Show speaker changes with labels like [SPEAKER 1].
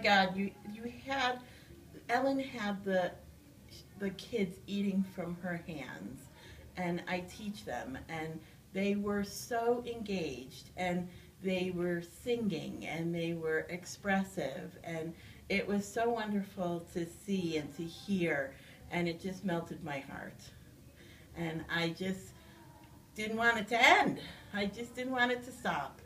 [SPEAKER 1] God, you had, Ellen had the kids eating from her hands, and I teach them, and they were so engaged, and they were singing, and they were expressive, and it was so wonderful to see and to hear, and it just melted my heart. And I just didn't want it to end. I just didn't want it to stop.